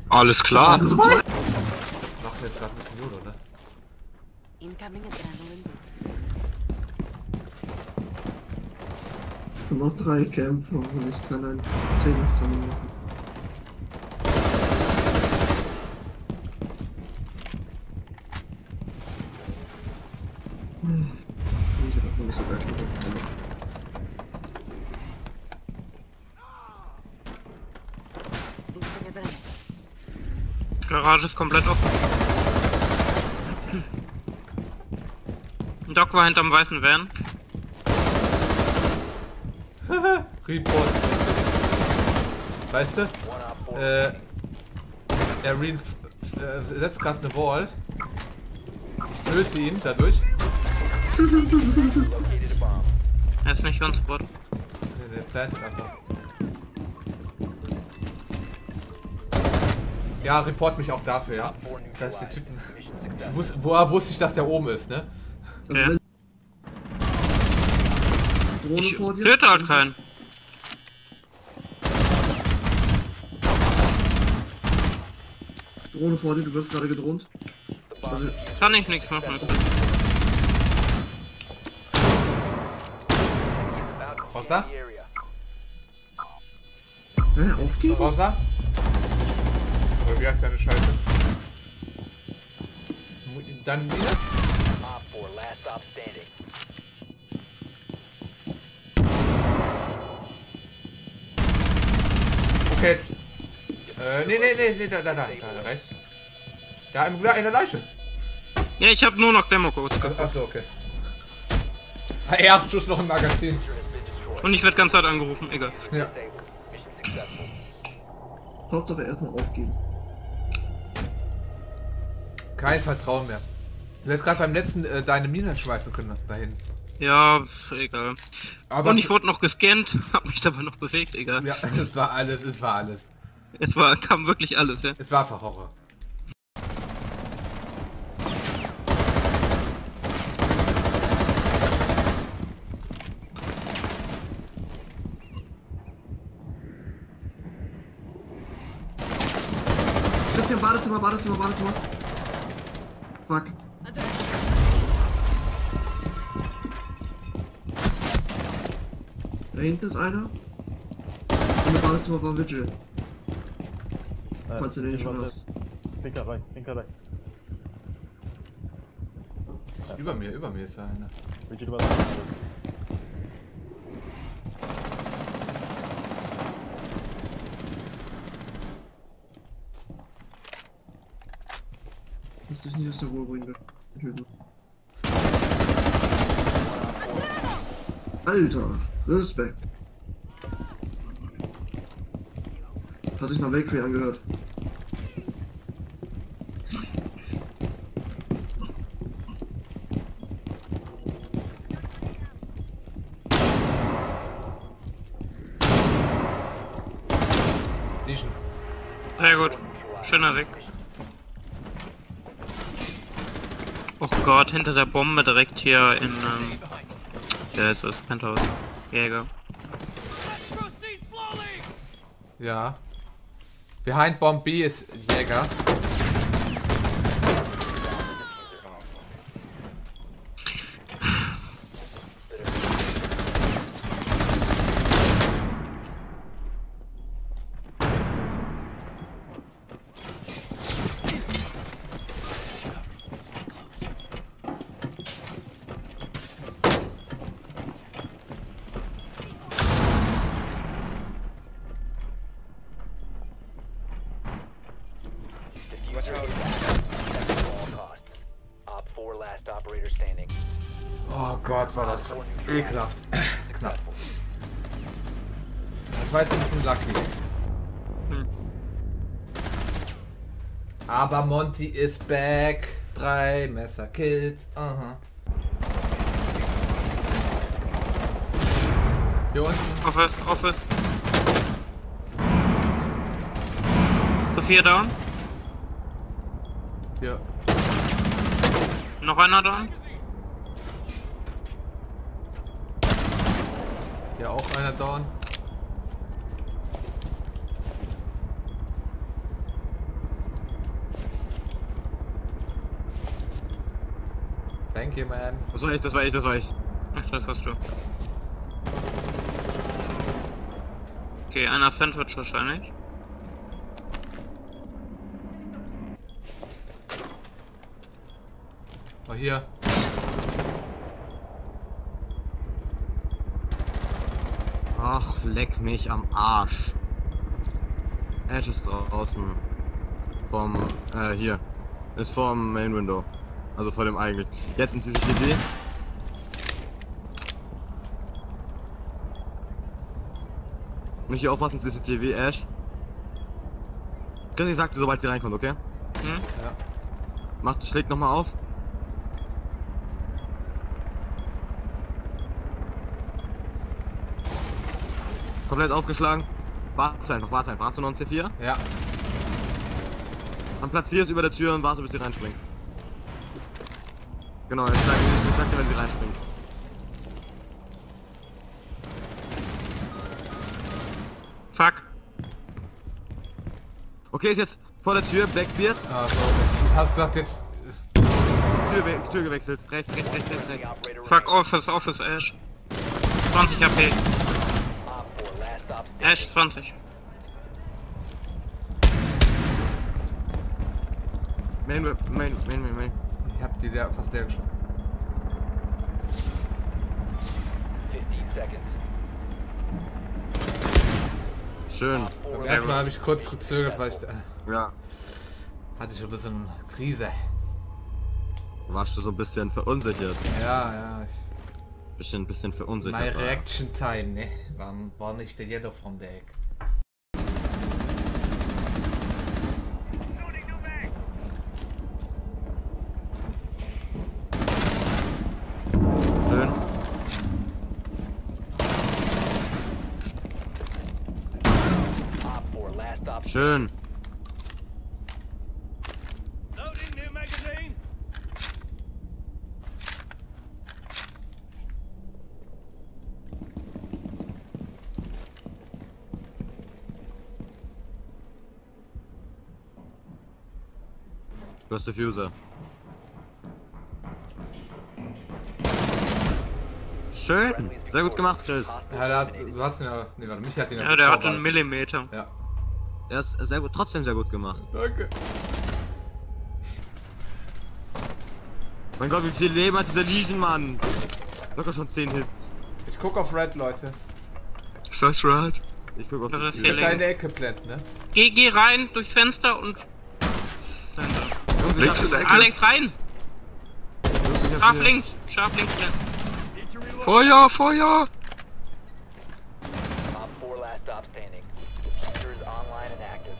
Alles klar. Machen jetzt gerade ein bisschen Jod, oder? Incoming adrenaline. Noch 3 Kämpfer und ich kann ein 10er Summon machen. Ich hab auch nicht so geil gemacht. Boosting adrenaline. Garage ist komplett offen. Doc war hinterm weißen Van. Report. Weißt du? Er setzt gerade eine Wall. Töte ihn dadurch. Er ist nicht on Spot. Der plantet einfach. Ja, report mich auch dafür, ja. Dass ich den Typen. Woher wusste ich, dass der oben ist, ne? Also Ja. wenn Drohne Ich vor dir. töte halt keinen. Drohne vor dir, du wirst gerade gedroht. Also, Kann ich nichts machen. Rosa? aufgeben? Rosa? Oder wie heißt deine Scheiße? Dann wieder? Okay, jetzt. Nee, da rechts. Da in der Leiche. Ja, ich habe nur noch Demo-Codes gehabt. Achso, okay. Erstschuss noch im Magazin. Und ich werde ganz hart angerufen, egal. Ja. Hauptsache erstmal aufgeben. Kein Vertrauen mehr. Du hättest gerade beim letzten deine Minen schmeißen können dahin. Ja, egal. Aber Und ich wurde noch gescannt, hab mich dabei noch bewegt, egal. ja, es war alles. Kam wirklich alles, ja. Es war einfach Horror. Christian, Badezimmer. Fuck. Da hinten ist einer. Und im Badezimmer war Vigil. Falls du den nicht schon hast. Pinker rein. Über mir ist da einer. Vigil über. Lass dich nicht aus der Ruhe bringen. Alter, Respekt. Hat sich nach Valkyrie angehört. Nischen. Sehr gut. Schöner Weg. Oh Gott, hinter der Bombe direkt hier in, ja, ist das Penthouse. Jäger. Ja. Behind Bomb B ist Jäger. Oh Gott, war das ekelhaft. Knapp. Das war jetzt ein bisschen lucky. Aber Monty ist back. 3 Messerkills. Aha. Hier unten. Office. Sophia down. Hier. Noch einer down. Hier auch einer down. Thank you, man. Das war ich. Ach, das warst du. Okay, einer Sandwich wahrscheinlich. Oh, hier. Ach, leck mich am Arsch. Ash ist draußen. Hier. Ist vorm Main Window. Also vor dem eigentlich. Jetzt in CCTV. Nicht hier aufpassen, CCTV, Ash. Chris, ich sagte, sobald sie reinkommt, okay? Hm? Ja. Schlägt nochmal auf. Komplett aufgeschlagen. Warte einfach. Hast du noch ein C4? Ja. Dann platzier es über der Tür und warte, bis sie reinspringt. Genau, ich sag dir, wenn sie reinspringt. Fuck. Okay, ist jetzt vor der Tür, Blackbeard. Ah, so. Hast gesagt jetzt. Tür gewechselt. Rechts. Fuck, Office, Ash. 20 HP. Ash, 20. Main. Ich hab die fast leer geschossen. 15 seconds. Schön. Beim ersten Mal habe ich kurz gezögert, weil ich Ja. hatte schon ein bisschen Krise. Warst du so ein bisschen verunsichert. Ja. Bisschen verunsichert. My reaction time, ne? War nicht der Yellow vom Deck. Schön. Op 4, last stop. Schön. Du hast Diffuser. Schön. Sehr gut gemacht, Chris. Ja, du hast ihn ja. Ne, warte, mich hat ihn Ja, der hat gezaubert. einen Millimeter. Ja. Er ist sehr gut, trotzdem sehr gut gemacht. Danke. Mein Gott, wie viel Leben hat dieser Legion, Mann? Locker schon 10 Hits. Ich guck auf Red, Leute. Ist das right? Ich guck auf Das die ist Tür. hier Deine Ecke blenden, ne? Geh rein durchs Fenster und... Links in der Ecke. Alex, rein! Scharf links! Feuer! Op 4, last stop standing. User is online and active.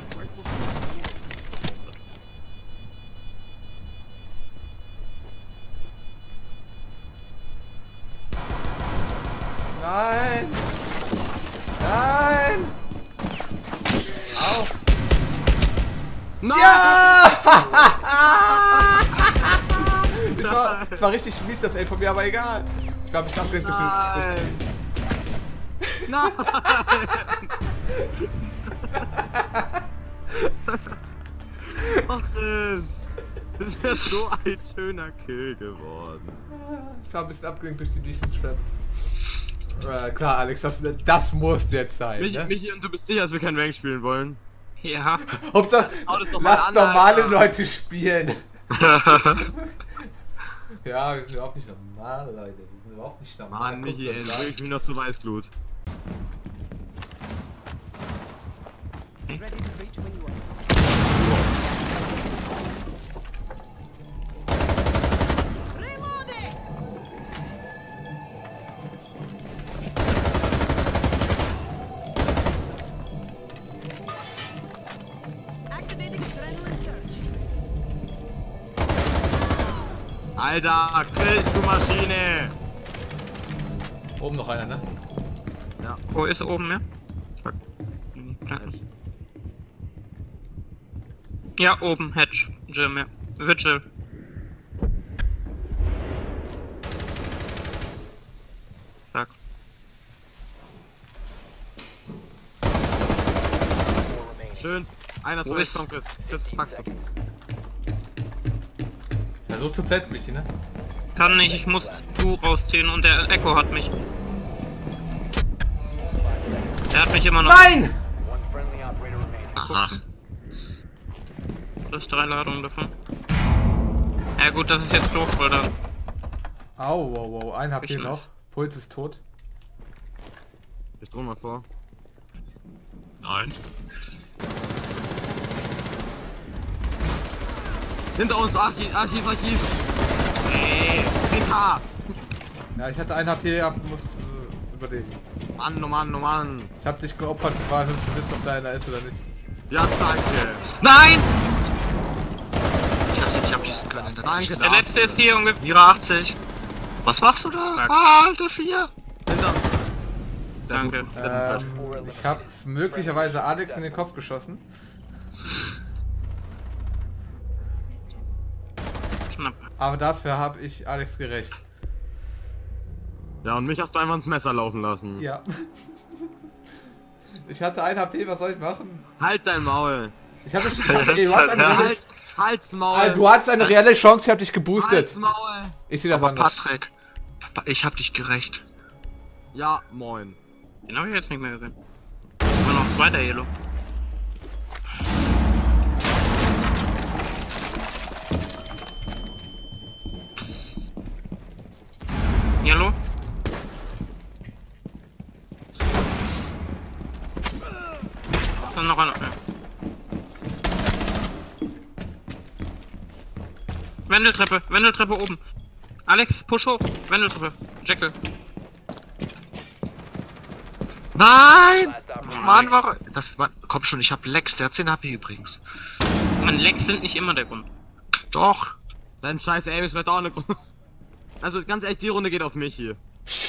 Nein! Nein! Au! Nein! Ja! Das war richtig mies, das Aim von mir, aber egal. Ich war ein bisschen abgelenkt durch den... Nein! Ach, das ist ja so ein schöner Kill geworden. Ich war ein bisschen abgelenkt durch die Legion Trap. Klar, Alex, das muss jetzt sein, ne? Michi, und du bist sicher, dass wir kein Rank spielen wollen? Ja. Hauptsache, Hau das doch mal lass an, normale Alter. Leute spielen. Ja, wir sind überhaupt nicht normal, Leute. Wir sind überhaupt nicht normal. Mann, Guckt Michi, uns ey, an. ich bin noch zu Weißglut. Ready to reach when you are. Reloading! Activating adrenaline surge. Alter, Chris, du Maschine! Oben noch einer, ne? Wo ist oben, ja? Fuck. Ja, oben, Hedge, Jim, ja. Vigil. Fuck. Schön. Einer Wo zu ist- rechts, komm, Chris. Chris, packst du. Versuch zu plätten, Michi, ne? Kann nicht, ich muss du rausziehen und der Echo hat mich. Der hat mich immer noch. Nein! One friendly operator remaining. Aha. Das ist 3 Ladungen davon. Ja gut, das ist jetzt doof, weil dann. Au, wow, wow. Einen habt ihr Ich noch. Puls ist tot. Ich drohe mal vor. Nein. Hinter uns, Archiv. Nee, PK. Ja, ich hatte einen HP, muss überlegen. Mann, oh Mann, oh Mann. Ich hab dich geopfert, quasi, um zu wissen, ob da einer ist oder nicht. Ja, danke. Nein! Ich hab diesen Können. Danke, Der letzte ist hier ungefähr. Mira 80. Was machst du da? Fuck. Ah, Alter 4. Hinter uns. Danke. Ich hab möglicherweise Alex in den Kopf geschossen. Knapp. Aber dafür habe ich Alex gerecht. Ja, und mich hast du einfach ins Messer laufen lassen. Ja. Ich hatte 1 HP, was soll ich machen? Halt dein Maul. Ich habe schon gesagt, ey, du hast eine reelle, Halt's Maul. du hast eine reelle Chance, ich habe dich geboostet. Halt's Maul. Ich sehe das Aber anders. Patrick, ich hab dich gerecht. Ja, moin. Den habe ich jetzt nicht mehr gesehen. Immer noch 2. Yellow. Yellow? Dann noch einer. Ja. Wendeltreppe oben. Alex, push hoch. Wendeltreppe. Jekyll. Nein! Last operator. Mann, war das war, komm schon, ich hab Lex, der hat 10 HP übrigens. Man, Lecks sind nicht immer der Grund. Doch. Dein scheiß Avis wird auch eine Grund. Also ganz ehrlich, die Runde geht auf mich hier.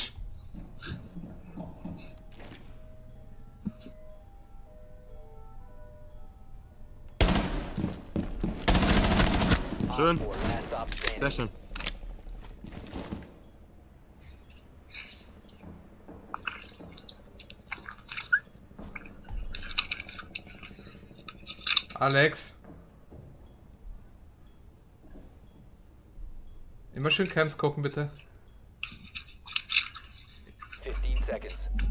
Schön. Op 4, last stop standing. Sehr schön. Alex. Immer schön Camps gucken, bitte. 15 seconds.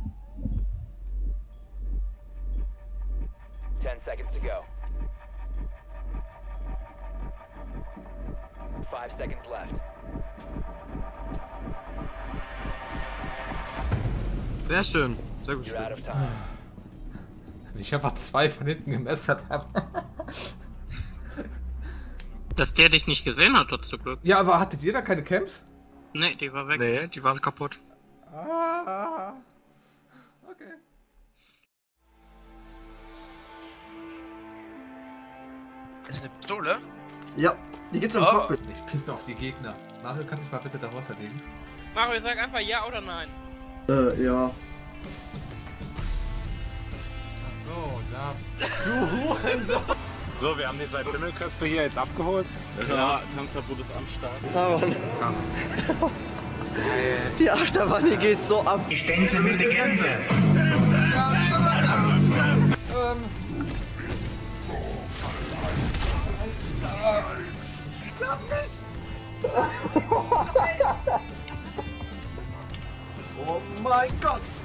10 seconds to go. 5 seconds left. Sehr schön. Sehr gut. You're out of time. Ich einfach 2 von hinten gemessert habe. Dass der dich nicht gesehen hat, hat zum Glück. Ja, aber hattet ihr da keine Camps? Nee, die war weg. Nee, die waren kaputt. Ah. Okay. Ist eine Pistole? Ja, die gibt's im Oh. Cockpit. Ich pisse auf die Gegner. Mario, kannst du dich mal bitte darunter legen? Mario, sag einfach ja oder nein. Ja. Ach so, das. Du Hurensohn! So, wir haben die 2 Pimmelköpfe hier jetzt abgeholt. Ja, Tanzverbot ist am Start. Die Achterbahn hier geht so ab. Die Stänze mit der Gänse. Oh mein Gott!